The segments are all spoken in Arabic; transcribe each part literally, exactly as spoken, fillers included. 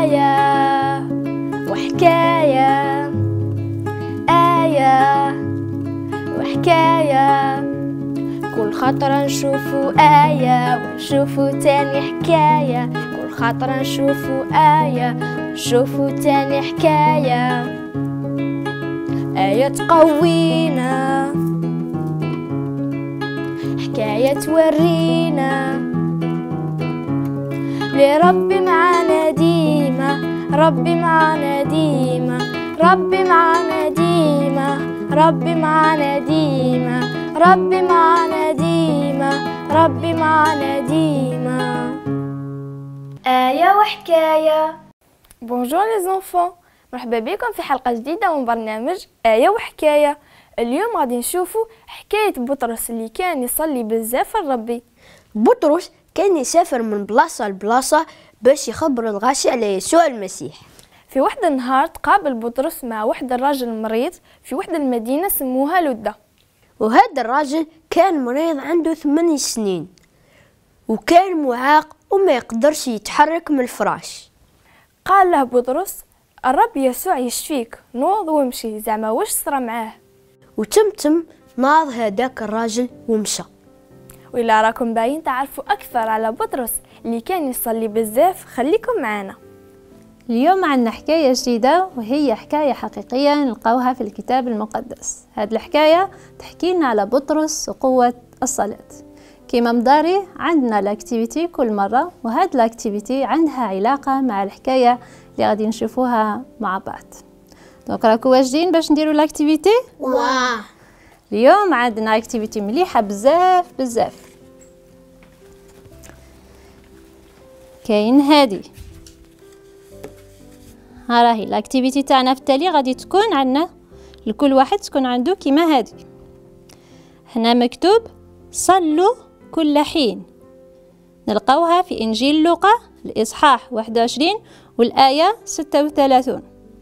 آية وحكاية، آية وحكاية، كل خطرة نشوفو آية ونشوفو تاني حكاية، كل خطرة نشوفو آية ونشوفو تاني حكاية. آية تقوينا، حكاية تورينا لربي معانا ديما، ربي معانا ديما، ربي معانا ديما، ربي معانا ديما، ربي معانا ديما، ربي معانا ديما. آية وحكاية. بونجور لي زونفون، مرحبا بكم في حلقة جديدة من برنامج آية وحكاية. اليوم غادي نشوفوا حكاية بطرس اللي كان يصلي بزاف لربي. بطرس كان يسافر من بلاصة لبلاصة باش يخبر الغاشي على يسوع المسيح. في واحد النهار تقابل بطرس مع واحد الراجل مريض في واحد المدينة سموها لدة، وهذا الراجل كان مريض عنده ثماني سنين وكان معاق وما يقدرش يتحرك من الفراش. قال له بطرس الرب يسوع يشفيك، نوض وامشي. زعما واش صرا معاه؟ وتمتم ناض هذاك الراجل ومشى. وإلا راكم باين تعرفوا أكثر على بطرس اللي كان يصلي بزاف، خليكم معنا. اليوم عندنا حكاية جديدة وهي حكاية حقيقية نلقاوها في الكتاب المقدس. هذه الحكاية تحكي لنا على بطرس وقوة الصلاة. كيما مداري عندنا لاكتيفيتي كل مرة، وهذه لاكتيفيتي عندها علاقة مع الحكاية اللي غادي نشوفوها مع بعض. دونك راكو واجدين باش نديرو لاكتيفيتي؟ واه اليوم عندنا اكتيفيتي مليحه بزاف بزاف. كاين هادي، ها راهي الاكتيفيتي تاعنا في التالي غادي تكون عندنا لكل واحد تكون عنده كيما هادي. هنا مكتوب صلوا كل حين، نلقاوها في انجيل لوقا الاصحاح واحد وعشرين والايه ستة وثلاثين.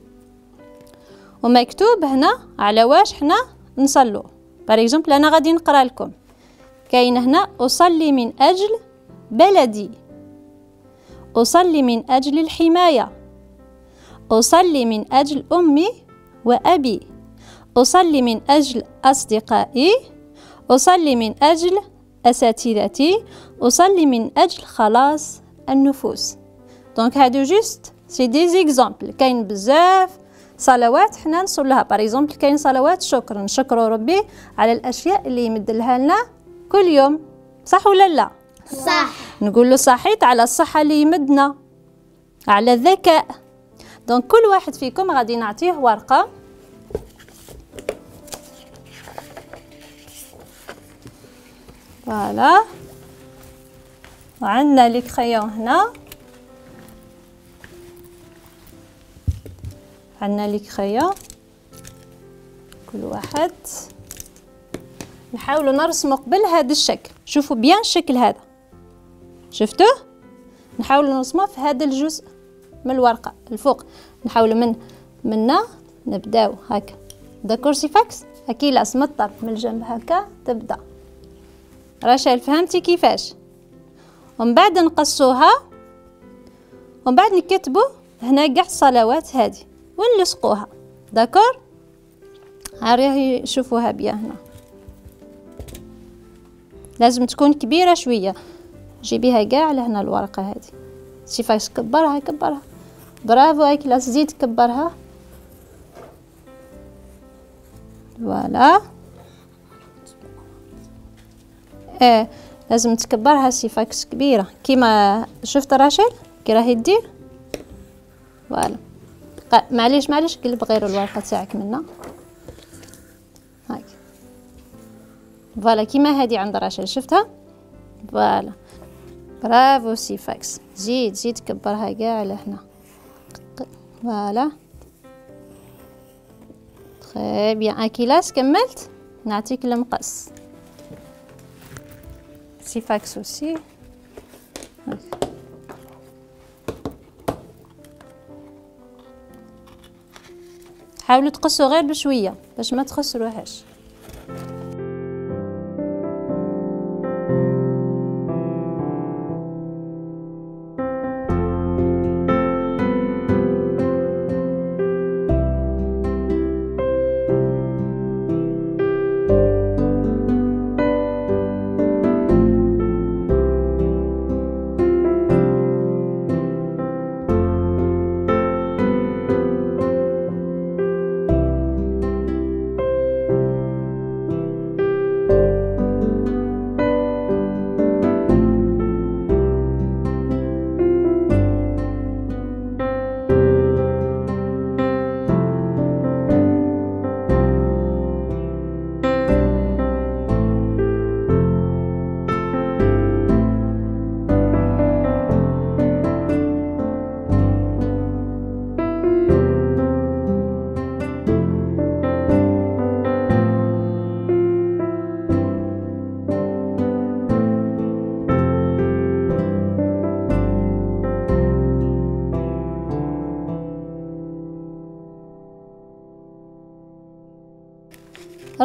ومكتوب هنا على واش حنا نصلوا. بار اكزومبل انا غادي نقرا لكم. كاين هنا اصلي من اجل بلدي، اصلي من اجل الحمايه، اصلي من اجل امي وابي، اصلي من اجل اصدقائي، اصلي من اجل اساتذتي، اصلي من اجل خلاص النفوس. دونك هادو جوست سي دي زيكزامبل. كاين بزاف صلوات حنا نصلوها. بار اكزومبل كاين صلوات شكر، نشكروا ربي على الاشياء اللي يمدلها لنا كل يوم، صح ولا لا؟ صح. نقول له صحيت على الصحه اللي يمدنا، على الذكاء. دونك كل واحد فيكم غادي نعطيه ورقه، فوالا، وعندنا لي كريون هنا، عندنا لي كريون كل واحد. نحاولوا نرسموا قبل هذا الشكل. شوفوا بيان الشكل هذا، شفتوه؟ نحاولوا نرسموه في هذا الجزء من الورقه الفوق. نحاولوا من منا نبداو هكا. دا كرسي فاكس هكي لاس مطر من الجنب هكا تبدا. رشا فهمتي كيفاش؟ ومن بعد نقصوها، ومن بعد نكتبوا هنا كاع الصلوات هذه ونلصقوها. داكور؟ هاي شوفوها بيا هنا. لازم تكون كبيره شويه. جيبيها كاع لهنا الورقه هذه. شي فاش كبرها كبرها. برافو هاك، لا تزيد كبرها. فوالا. اه لازم تكبرها سي فاكس كبيره كيما شفت راشل كي راهي دير. فوالا. معليش معليش قلب غير الورقه تاعك منا هاك. فوالا كيما هادي عند راشل شفتها. فوالا برافو سي فاكس. زيد زيد كبرها كاع لهنا. فوالا تري بيان. اكيلاس كملت نعطيك المقص. سي فاكس اوسي. حاولوا تقصوا غير بشويه باش ما تخسروهاش.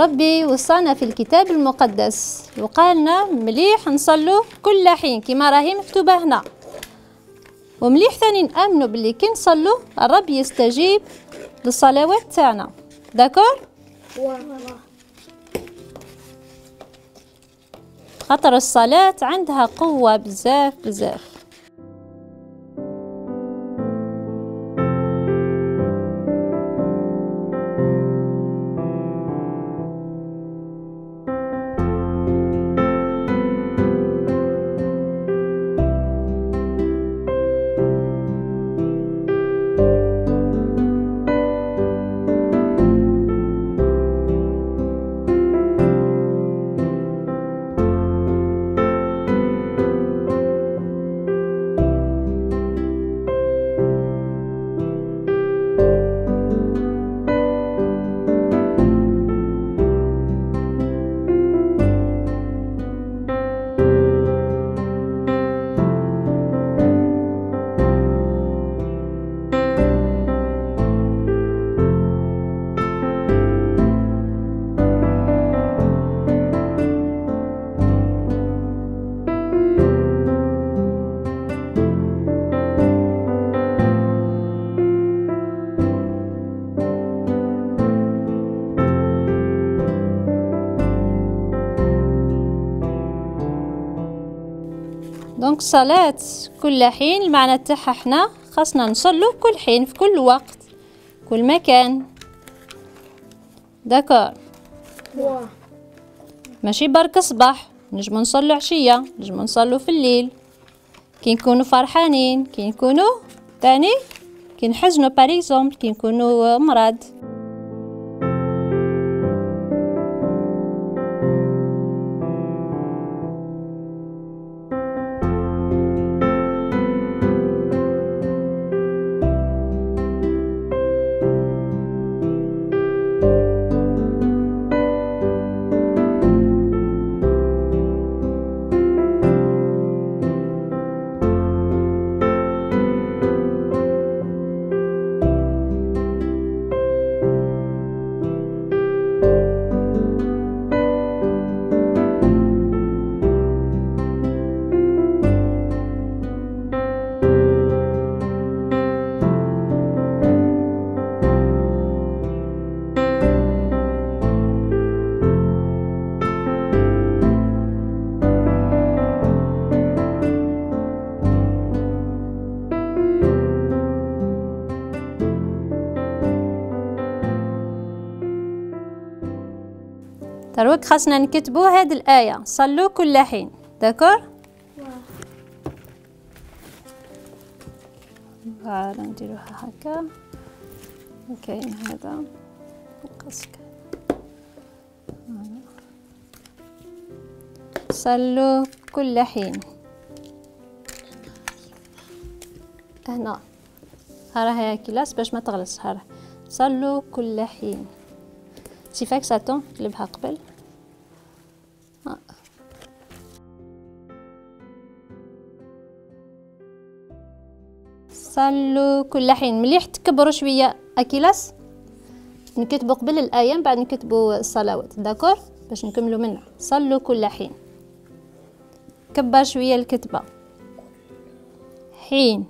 ربي وصانا في الكتاب المقدس وقالنا مليح نصلوا كل حين كما راهي مكتوبة هنا، ومليح ثاني نآمنوا باللي كي نصلوا الرب يستجيب للصلوات تاعنا. داكور؟ خاطر الصلاة عندها قوة بزاف بزاف. دونك صلاة كل حين المعنى تاعها حنا خاصنا نصلو كل حين في كل وقت كل مكان. داكور؟ ماشي برك الصباح، نجمو نصلو عشية، نجمو نصلو في الليل، كي نكونوا فرحانين، كي نكونوا تاني كي نحزنوا باريزومبل، كي نكونوا مرض. دروك خاصنا نكتبوا هذه الآية، صلوا كل حين. داكور؟ فوالا نديروها هكا. وكاين هذا نقص صلوا كل حين. هنا راهي كلاس باش ما تغلس. ها صلوا كل حين. سي فاك ساتون قلبها قبل. آه. صلوا كل حين. مليح تكبروا شويه اكيلاس، نكتبوا قبل الايه بعد نكتبوا الصلوات. داكور باش نكملوا منها. صلوا كل حين. كبر شويه الكتبه. حين.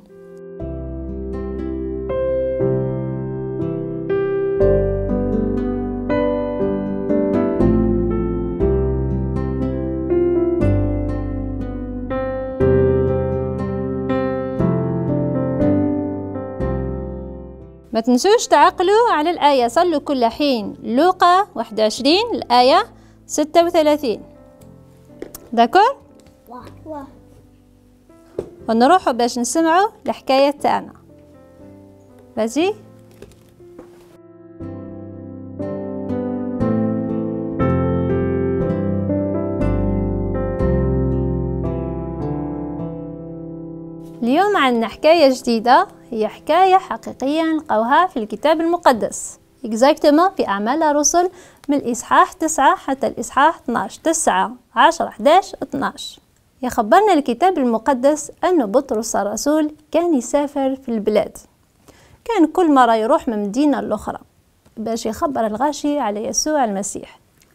ما تنسوش تعقلوا على الآية صلوا كل حين. لوقا واحد وعشرين الآية ستة وثلاثين. داكور؟ ونروحوا باش نسمعوا الحكاية تاعنا. بازي اليوم عندنا حكاية جديدة، هي حكاية حقيقية نلقاوها في الكتاب المقدس exactement في أعمال الرسل من الإصحاح تسعة حتى الإصحاح اثناش. تسعة عشرة احداش اثناش. يخبرنا الكتاب المقدس أن بطرس الرسول كان يسافر في البلاد، كان كل مرة يروح من مدينة لأخرى باش يخبر الغاشي على يسوع المسيح.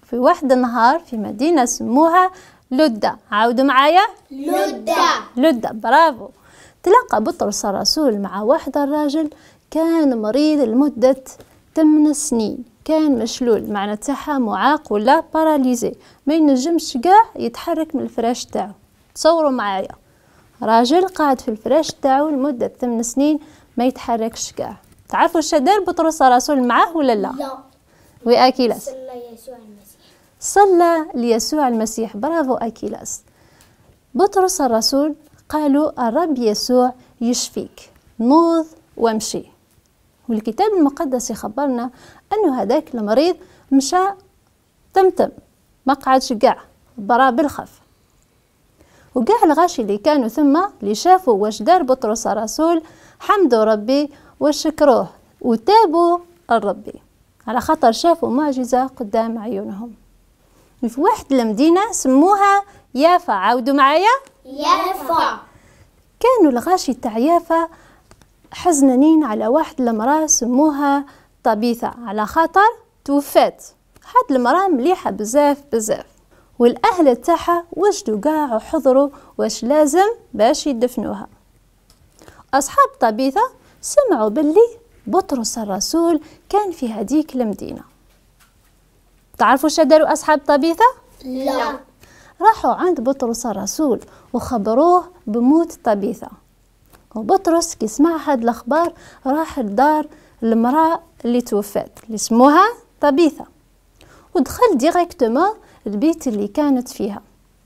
في واحد النهار في مدينة سموها لدة. عاودوا معايا، لدة. لدة، برافو. تلاقى بطرس الرسول مع واحد الراجل كان مريض لمدة ثمان سنين، كان مشلول، معنى تاعها معاق ولا باراليزي، ما ينجمش كاع يتحرك من الفراش تاعو. تصوروا معايا راجل قاعد في الفراش تاعو لمدة ثمان سنين ما يتحركش كاع. تعرفوا اش دار بطرس الرسول معاه ولا لا؟ لا. وأكيلاس صلى يسوع المسيح. صلى ليسوع المسيح، برافو أكيلاس. بطرس الرسول قالوا الرب يسوع يشفيك، نوض وامشي. والكتاب المقدس يخبرنا أنه هذاك المريض مشى تمتم، ما قعدش كاع، برا بالخف. وكاع الغاشي اللي كانوا ثم اللي شافوا واش دار بطرس الرسول حمدوا ربي وشكروه وتابوا الربي على خاطر شافوا معجزة قدام عيونهم. في واحد المدينة سموها يافا. عاودوا معايا، يافا. كانوا الغاشي تاع يافا حزنانين على واحد المرأة سموها طبيثة على خاطر توفات. هاد المرأة مليحة بزاف بزاف، والأهل تاعها وجدوا قاع وحضروا واش لازم باش يدفنوها. أصحاب طبيثة سمعوا باللي بطرس الرسول كان في هديك المدينة. تعرفوا اش داروا أصحاب طبيثة؟ لا. راحوا عند بطرس الرسول وخبروه بموت طبيثة. وبطرس كي سمع هاد الأخبار راح لدار المرأة اللي توفات اللي اسموها طبيثة، ودخل ديريكتومون البيت اللي كانت فيها.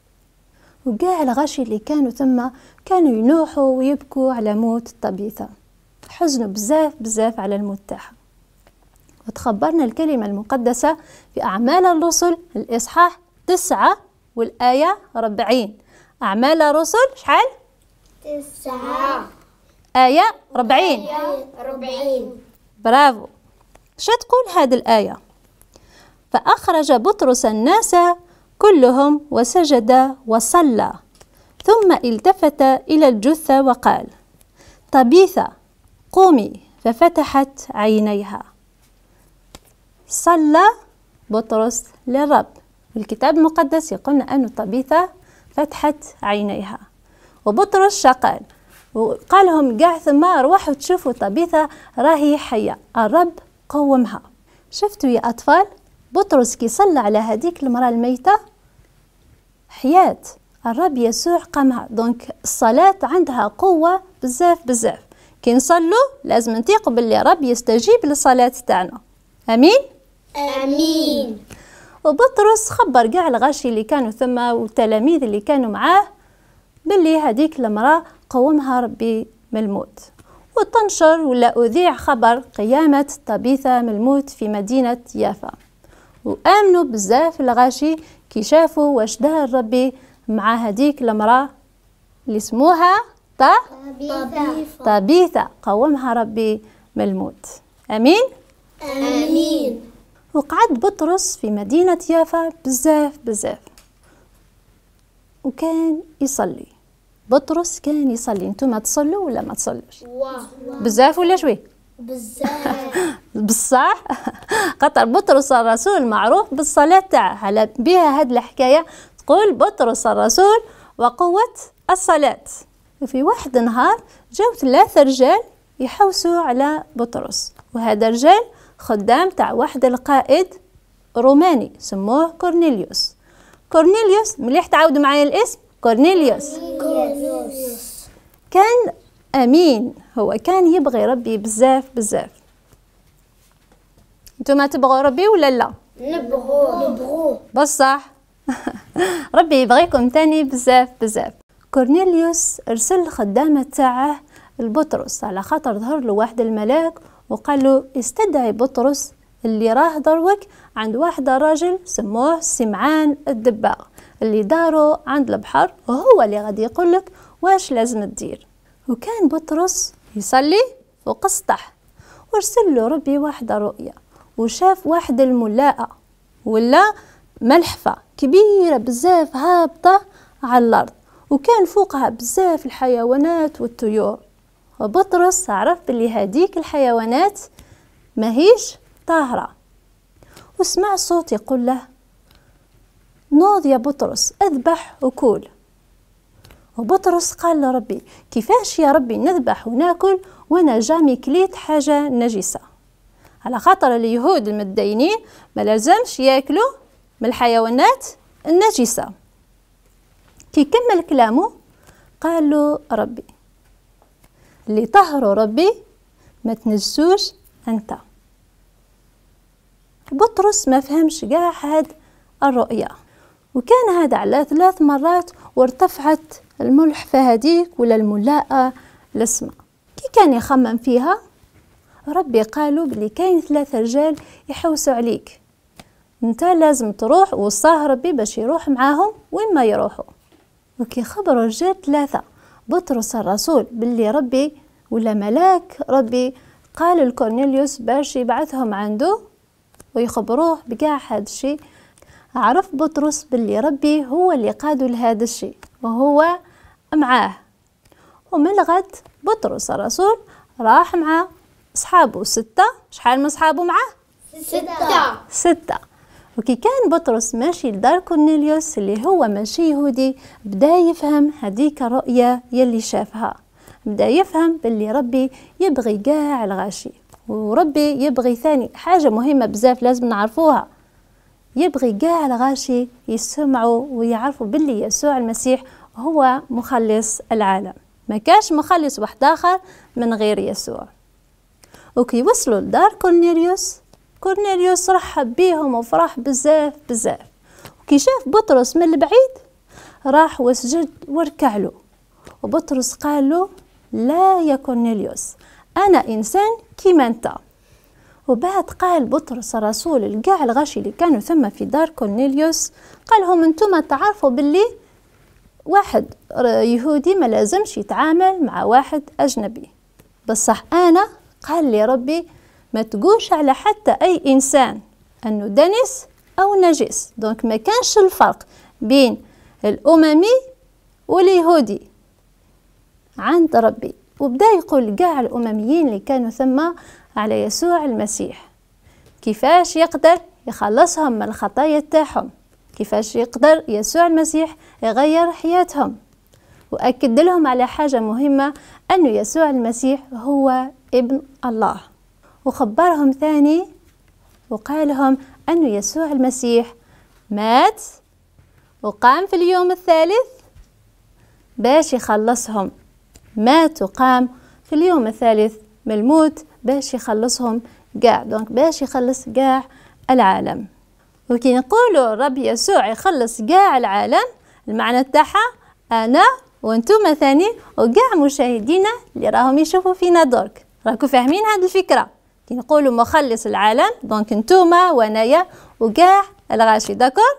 وقاع الغاشي اللي كانوا ثم كانوا ينوحوا ويبكوا على موت طبيثة، حزنوا بزاف بزاف على الموت تاعها. وتخبرنا الكلمة المقدسة في أعمال الرسل الإصحاح تسعة والآية أربعين. أعمال الرسل شحال؟ تسعة. آية أربعين. أربعين. برافو. شو تقول هذه الآية؟ فأخرج بطرس الناس كلهم وسجد وصلى، ثم التفت إلى الجثة وقال طبيثة قومي، ففتحت عينيها. صلى بطرس للرب، والكتاب المقدس يقولنا أن طبيثة فتحت عينيها. وبطرس شقال وقال لهم قاع ثم روحوا تشوفوا طبيثة راهي حية، الرب قومها. شفتوا يا أطفال بطرس كي صلى على هذيك المرأة الميتة حياة، الرب يسوع قامها. دونك الصلاة عندها قوة بزاف بزاف، كي نصلوا لازم نثيقوا باللي رب يستجيب للصلاة تاعنا. امين امين. وبطرس خبر كاع الغاشي اللي كانوا ثم والتلاميذ اللي كانوا معاه باللي هذيك المرأة قومها ربي من الموت. وتنشر ولا أذيع خبر قيامة طبيثة من الموت في مدينة يافا، وآمنوا بزاف الغاشي كي شافوا واش دار ربي مع هذيك المرأة اللي اسموها طبيثة. طبيثة، قومها ربي من الموت. امين امين. وقعد بطرس في مدينة يافا بزاف بزاف وكان يصلي. بطرس كان يصلي. انتم تصلوا ولا ما تصلوش؟ بزاف ولا شوي؟ بزاف. بصح خاطر بطرس الرسول معروف بالصلاة تاعه، على بها هاد الحكاية تقول بطرس الرسول وقوة الصلاة. وفي واحد النهار جاو ثلاثة رجال يحوسوا على بطرس، وهذا الرجال خدام تاع واحد القائد روماني سموه كورنيليوس. كورنيليوس مليح تعاودوا معايا الاسم كورنيليوس. كورنيليوس كان أمين، هو كان يبغي ربي بزاف بزاف. انتما تبغوا ربي ولا لا؟ نبغوه. نبغوه بصح ربي يبغيكم تاني بزاف بزاف. كورنيليوس ارسل خدامة تاعه البطرس على خاطر ظهر له واحد الملاك وقال له استدعي بطرس اللي راه دروك عند واحد الراجل سموه سمعان الدباغ اللي دارو عند البحر، وهو اللي غادي يقول لك واش لازم تدير. وكان بطرس يصلي فوق السطح، وارسل له ربي واحد رؤيا وشاف واحد الملاءة ولا ملحفة كبيرة بزاف هابطة على الأرض، وكان فوقها بزاف الحيوانات والطيور. وبطرس عرف بلي هذيك الحيوانات ماهيش طاهرة، وسمع صوت يقول له نوض يا بطرس اذبح وكول. وبطرس قال لربي كيفاش يا ربي نذبح وناكل وانا جامي كليت حاجة نجسة؟ على خاطر اليهود المتدينين ما لازمش ياكلوا من الحيوانات النجسة. كي كمل كلامه قال له ربي اللي طهروا ربي ما تنجسوش انت. بطرس ما فهمش قاع هاد الرؤية، وكان هذا على ثلاث مرات وارتفعت الملحفة هذيك ولا الملاءة للسماء. كي كان يخمم فيها ربي قالوا بلي كاين ثلاثة رجال يحوسوا عليك، انت لازم تروح. وصاه ربي باش يروح معاهم وين ما يروحوا. وكي خبروا الرجال ثلاثة بطرس الرسول باللي ربي ولا ملاك ربي قال لكورنيليوس باش يبعثهم عنده ويخبروه بقاع هذا الشيء، عرف بطرس باللي ربي هو اللي قادوا لهذا الشيء وهو معاه. ومن الغد بطرس الرسول راح مع أصحابه ستة. شحال من أصحابه معاه؟ ستة ستة. وكي كان بطرس ماشي لدار كورنيليوس اللي هو ماشي يهودي بدا يفهم هذيك الرؤية يلي شافها، بدا يفهم باللي ربي يبغي قاع الغاشي. وربي يبغي ثاني حاجة مهمة بزاف لازم نعرفوها، يبغي قاع الغاشي يسمعوا ويعرفوا باللي يسوع المسيح هو مخلص العالم، ما كاش مخلص واحد آخر من غير يسوع. وكي وصلوا لدار كورنيليوس كورنيليوس رحب بيهم وفرح بزاف بزاف. وكي شاف بطرس من البعيد راح وسجد وركع له. وبطرس قال له لا يا كورنيليوس أنا إنسان كيما أنت. وبعد قال بطرس الرسول لقاع الغاشي اللي كانوا ثم في دار كورنيليوس قال لهم انتم تعرفوا باللي واحد يهودي ما لازمش يتعامل مع واحد أجنبي، بصح أنا قال لي ربي ما تقولش على حتى أي إنسان أنه دنس أو نجس. دونك ما كانش الفرق بين الأممي واليهودي عند ربي. وبدأ يقول قاع الأمميين اللي كانوا ثم على يسوع المسيح كيفاش يقدر يخلصهم من الخطايا تاعهم، كيفاش يقدر يسوع المسيح يغير حياتهم. وأكد لهم على حاجة مهمة أنه يسوع المسيح هو ابن الله. وخبرهم ثاني وقال لهم أنه يسوع المسيح مات وقام في اليوم الثالث باش يخلصهم، مات وقام في اليوم الثالث من الموت باش يخلصهم قاع، دونك باش يخلص قاع العالم. وكي نقولوا رب يسوع يخلص قاع العالم المعنى تاعها أنا وانتم ثاني وقاع مشاهدينا اللي راهم يشوفوا فينا درك راكم فاهمين هذه الفكرة. كي نقولوا مخلص العالم دونك انتوما وانايا وقاع الغاشي داكور.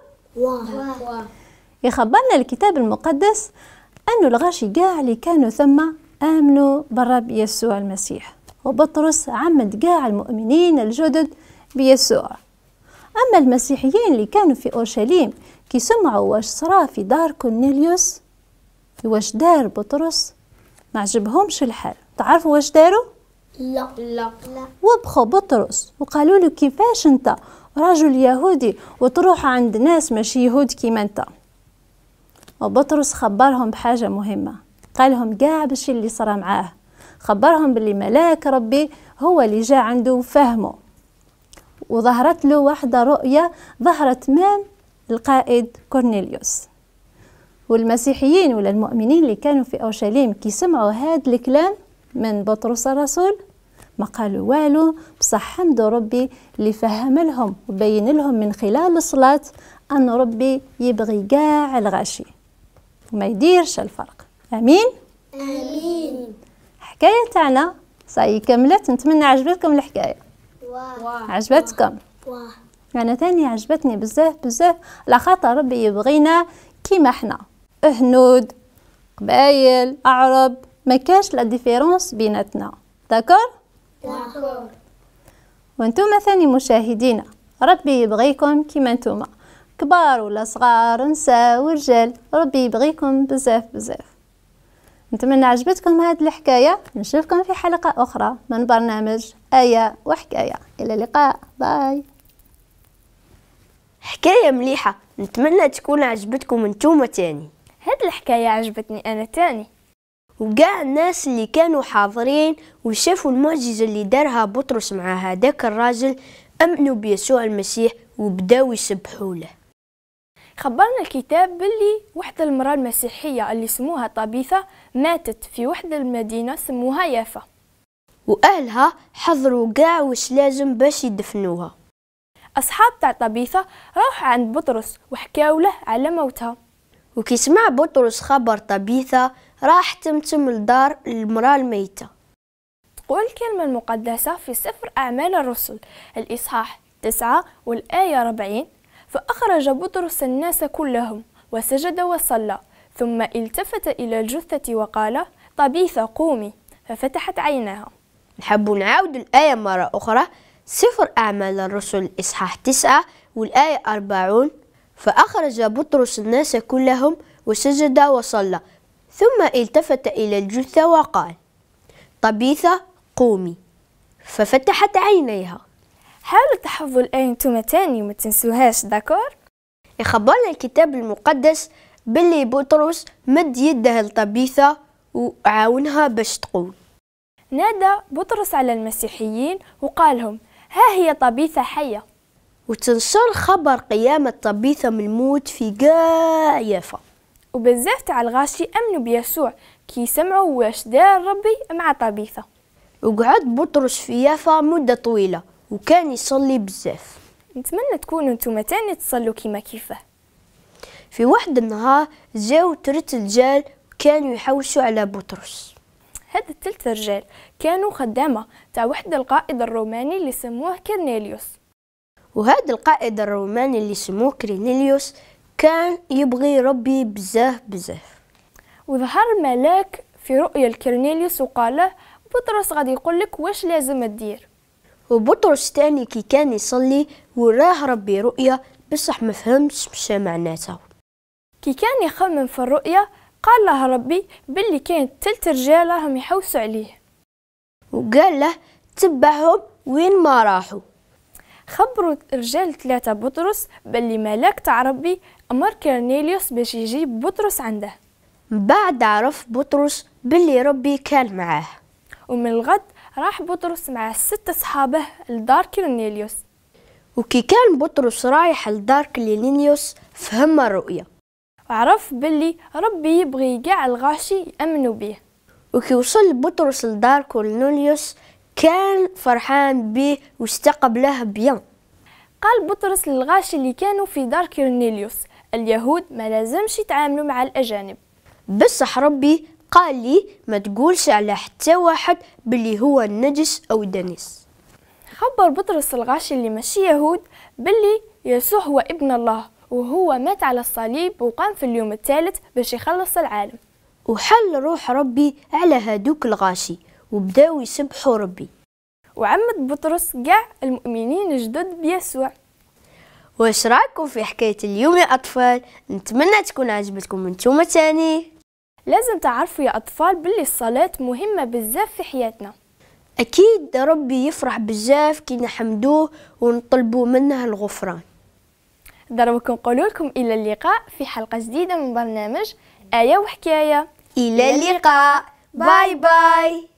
يخبرنا الكتاب المقدس أنه الغاشي قاع اللي كانوا ثم آمنوا بالرب يسوع المسيح. وبطرس عمد قاع المؤمنين الجدد بيسوع. أما المسيحيين اللي كانوا في أورشليم كي سمعوا واش صرا في دار كورنيليوس واش دار بطرس ما عجبهمش الحال. تعرفوا واش داروا؟ لا لا لا وبخوا بطرس وقالوا له كيفاش انت رجل يهودي وتروح عند ناس ماشي يهود كيما انت. وبطرس خبرهم بحاجة مهمة، قال لهم قاع بالشي اللي صرا معاه، خبرهم باللي ملاك ربي هو اللي جاء عنده وفهمه. وظهرت له واحدة رؤية ظهرت مام القائد كورنيليوس. والمسيحيين ولا المؤمنين اللي كانوا في أورشليم كي سمعوا هذا الكلام من بطرس الرسول ما قالوا والو، بصح حمدوا ربي اللي فهم لهم وبين لهم من خلال الصلاة أن ربي يبغي قاع الغاشي وما يديرش الفرق. أمين؟ آمين. حكاية تاعنا صاي كملت، نتمنى عجبتكم الحكاية. واه. عجبتكم؟ واه. أنا تاني عجبتني بزاف بزاف على خاطر ربي يبغينا كيما احنا هنود قبايل أعرب ما كاش لا ديفيرونس بيناتنا. داكور؟ داكور. وانتم ثاني مشاهدينا ربي يبغيكم كيما انتم كبار ولا صغار نساء ورجال، ربي يبغيكم بزاف بزاف. نتمنى عجبتكم هذه الحكاية. نشوفكم في حلقة أخرى من برنامج آية وحكاية. إلى اللقاء. باي. حكاية مليحة، نتمنى تكون عجبتكم انتوما تاني. هاد الحكاية عجبتني أنا تاني. وقاع الناس اللي كانوا حاضرين وشافوا المعجزة اللي دارها بطرس مع هذاك الراجل أمنوا بيسوع المسيح وبداو يسبحوا له. خبرنا الكتاب باللي واحدة المرأة المسيحية اللي سموها طبيثة ماتت في واحدة المدينة سموها يافا، وأهلها حضروا قاع وش لازم باش يدفنوها. أصحاب تاع طبيثة راحوا عند بطرس وحكاو له على موتها. وكي سمع بطرس خبر طبيثة راح تمتم لدار المرأة الميتة. تقول الكلمة المقدسة في سفر أعمال الرسل الإصحاح تسعة والآية أربعين: فأخرج بطرس الناس كلهم وسجد وصلى، ثم التفت إلى الجثة وقال: طبيثة قومي، ففتحت عيناها. نحب نعاود الآية مرة أخرى، سفر أعمال الرسل إصحاح تسعة والآية أربعون: فأخرج بطرس الناس كلهم وسجد وصلى، ثم التفت إلى الجثة وقال: طبيثة قومي، ففتحت عينيها. حاولوا تحفظوا الآية انتوما تاني وما تنسوهاش، داكور؟ يخبرنا الكتاب المقدس باللي بطرس مد يده لطبيثة وعاونها باش تقوم. نادى بطرس على المسيحيين وقالهم: ها هي طبيثة حية. وتنشر خبر قيامة طبيثة من الموت في قاع يافا. وبزاف تاع الغاشي أمنوا بيسوع كي سمعوا واش دار ربي مع طبيثة. وقعد بطرس في يافا مدة طويلة وكان يصلي بزاف. نتمنى تكونوا نتوما تاني تصلوا كيما كيفاه. في واحد النهار جاو تلت رجال كانوا يحوشوا على بطرس. هاد التلت رجال كانوا خدامة تاع واحد القائد الروماني اللي سموه كرنيليوس. وهذا القائد الروماني اللي سموه كرنيليوس كان يبغي ربي بزاف بزاف. وظهر ملاك في رؤيا لكرنيليوس وقال له: بطرس غادي يقول لك واش لازم دير. وبطرس تاني كي كان يصلي وراه ربي رؤيا بصح ما فهمش مشى معناتها. كي كان يخمم في الرؤيا قال له ربي باللي كاين تلت رجال راهم يحوسوا عليه، وقال له تبعهم وين ما راحوا. خبروا الرجال ثلاثة بطرس باللي ملاك تاع ربي أمر كرنيليوس باش يجيب بطرس عنده. بعد عرف بطرس باللي ربي كان معاه. ومن الغد راح بطرس مع ست صحابه لدار كرنيليوس. وكي كان بطرس رايح لدار كرنيليوس فهم الرؤيا وعرف باللي ربي يبغي قاع الغاشي يأمنوا به. وكي وصل بطرس لدار كرنيليوس كان فرحان به واستقبله بيان. قال بطرس للغاشي اللي كانوا في دار كرنيليوس: اليهود ما لازمش يتعاملوا مع الأجانب، بصح ربي قال لي ما تقولش على حتى واحد باللي هو النجس أو دنس. خبر بطرس الغاشي اللي ماشي يهود باللي يسوع هو ابن الله، وهو مات على الصليب وقام في اليوم الثالث باش يخلص العالم. وحل روح ربي على هادوك الغاشي وبداو يسبحوا ربي. وعمد بطرس قاع المؤمنين الجدد بيسوع. واش رايكم في حكاية اليوم يا أطفال؟ نتمنى تكون عجبتكم انتوما تاني. لازم تعرفوا يا أطفال باللي الصلاة مهمة بزاف في حياتنا. أكيد ربي يفرح بزاف كي نحمدوه ونطلبوا منه الغفران. ضربكم نقول لكم إلى اللقاء في حلقة جديدة من برنامج آية وحكاية. إلى اللقاء، باي باي.